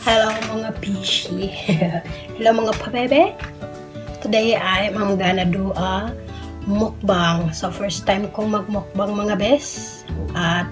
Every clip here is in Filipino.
Hello mga pishi. Hello mga pabebe. Today I'm gonna do a mukbang. So first time kong magmukbang mga bes. At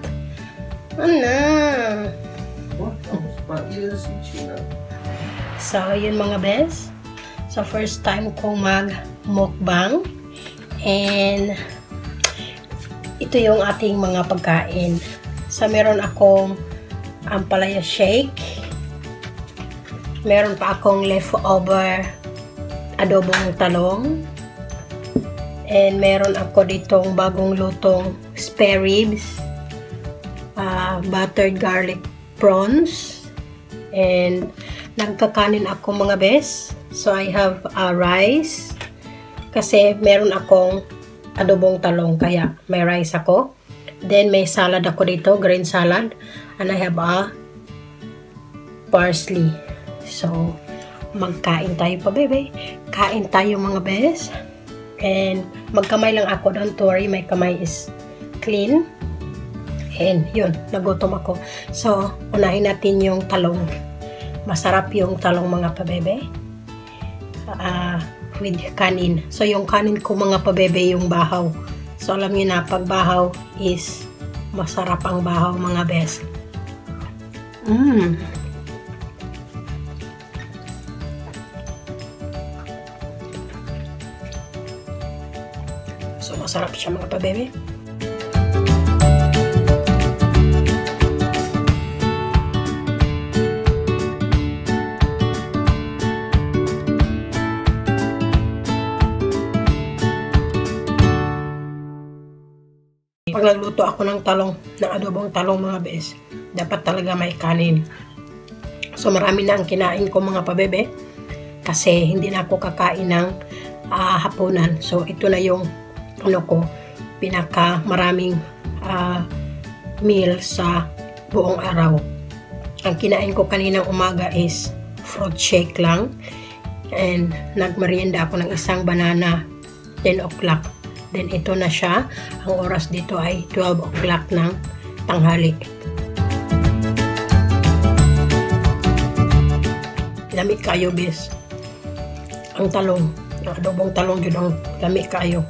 so yun mga bes. So first time kong magmukbang. And ito yung ating mga pagkain. So meron akong ampalaya shake. Meron pa akong leftover adobong talong. And meron ako ditong bagong lutong spare ribs. Buttered garlic prawns. And nagkakanin ako mga bes. So I have rice. Kasi meron akong adobong talong. Kaya may rice ako. Then may salad ako dito. Green salad. And I have a parsley. So, magkain tayo pa, bebe. Kain tayo mga bes. And, magkamay lang ako. Don't worry, my kamay is clean. And, yun, nagutom ako. So, unahin natin yung talong. Masarap yung talong mga pabebe. With kanin. So, yung kanin ko mga pabebe, yung bahaw. So, alam niyo na, pag bahaw is masarap ang bahaw mga bes. So, masarap siya mga pabebe. Pag nagluto ako ng talong, ng adobong talong mga bes, dapat talaga may kanin. So, marami na ang kinain ko mga pabebe. Kasi, hindi na ako kakain ng hapunan. So, ito na yung pinaka maraming meal sa buong araw. Ang kinain ko kaninang umaga is fruit shake lang. And nagmerienda ako ng isang banana 10 o'clock. Then ito na siya. Ang oras dito ay 12 o'clock ng tanghali. Lami kayo bis. Ang talong. Ang adobong talong yun ang lami kayo.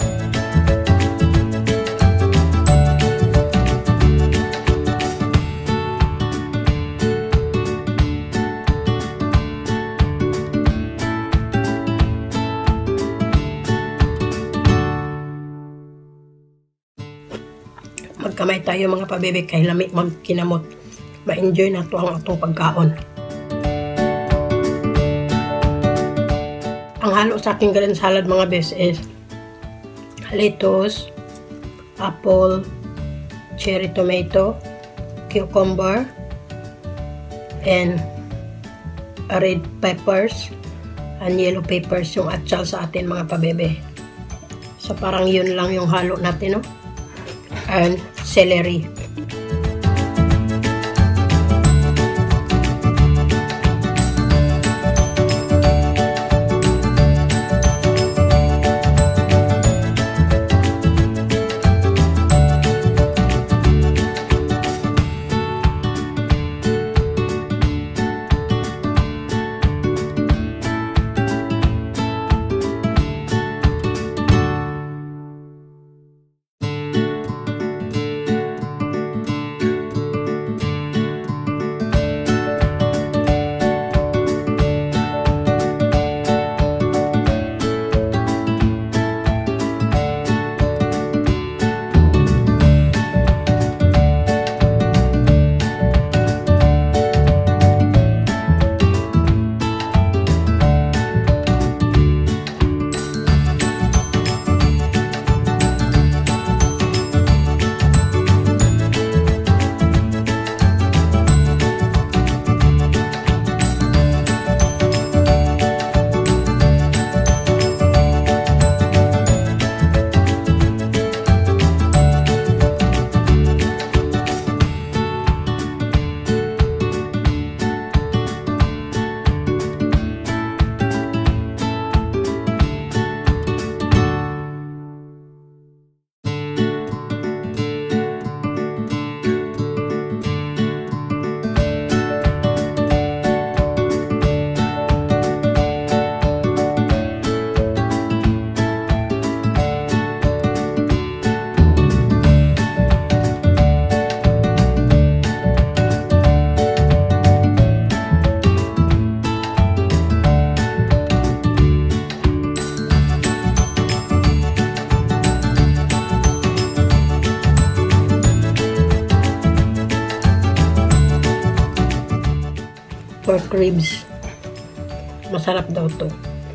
Magkamay tayo mga pabebe kay lami magkinamot. Ma-enjoy na to ang atong pagkaon. Ang halo sa aking green salad mga bes is lettuce, apple, cherry tomato, cucumber, and red peppers and yellow peppers yung atsal sa atin mga pabebe. So parang yun lang yung halo natin, no? And celery. pork ribs. Masarap daw to.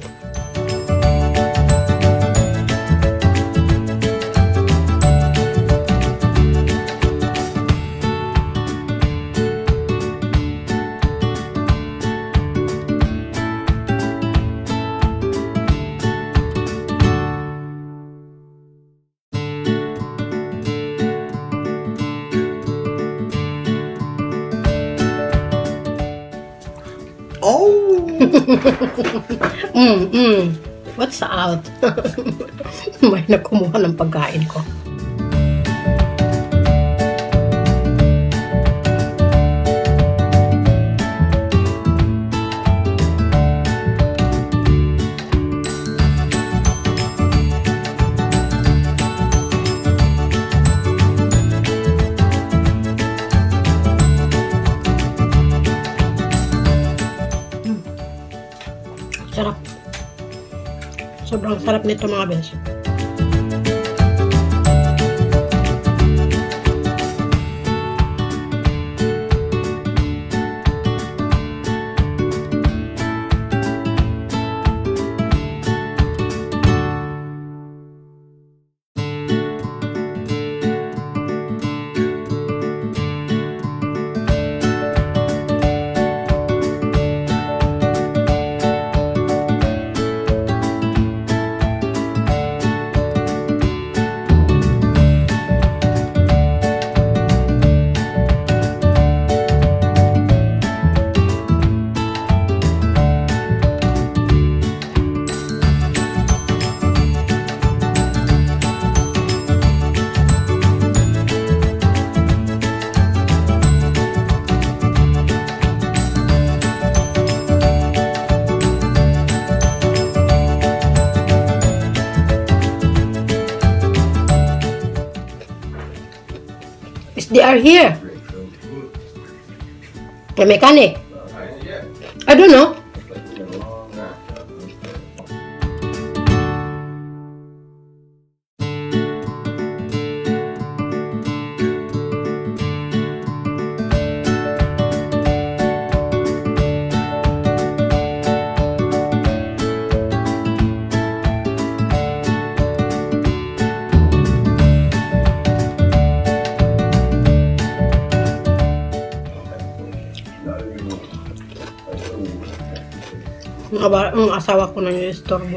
Oh! What's out? May nakumuha ng pagkain ko. Sarap. Sobrang sarap nito mga bes. They are here. The mechanic. I don't know. Ang asawa ko nang istorbo.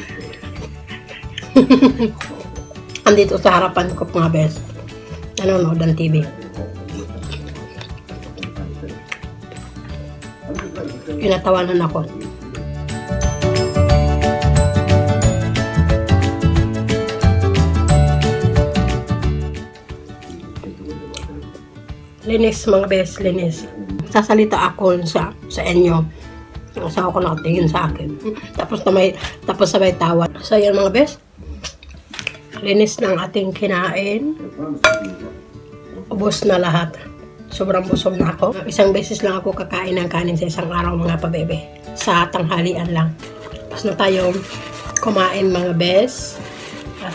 Andito sa harapan ko mga bes. Nanonood ng TV. Pinatawanan ako. Linis mga bes, linis. Sasalita ako sa inyo. Ang asawa ko nakatingin sa akin. Tapos sabay tawa. So yan mga bes. Linis ng ating kinain. Ubos na lahat. Sobrang busog na ako. Isang beses lang ako kakain ng kanin sa isang araw mga pabebe. Sa tanghalian lang. Tapos na tayong kumain mga bes. At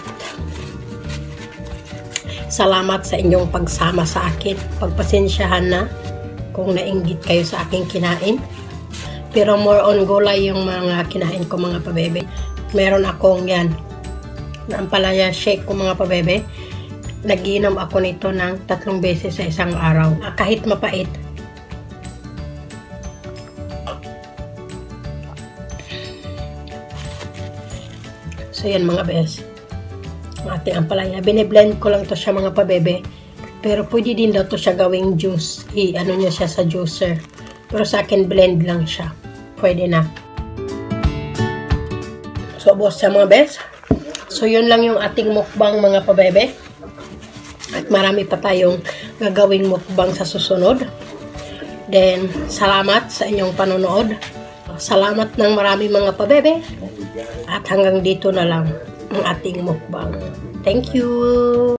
salamat sa inyong pagsama sa akin. Pagpasensyahan na kung nainggit kayo sa aking kinain. Pero more on gulay yung mga kinain ko mga pabebe. Meron akong yan. Na ampalaya shake ko mga pabebe. Nagiinom ako nito ng 3 beses sa isang araw. Kahit mapait. So yan mga bes. Ating ampalaya. Biniblend ko lang to siya mga pabebe. Pero pwede din daw to siya gawing juice. Ano niya siya sa juicer. Pero sa akin blend lang siya. Pwede na. So, boss sa mga bes. So, yun lang yung ating mukbang mga pabebe. At marami pa tayong gagawing mukbang sa susunod. Then, salamat sa inyong panonood. Salamat ng marami mga pabebe. At hanggang dito na lang ang ating mukbang. Thank you!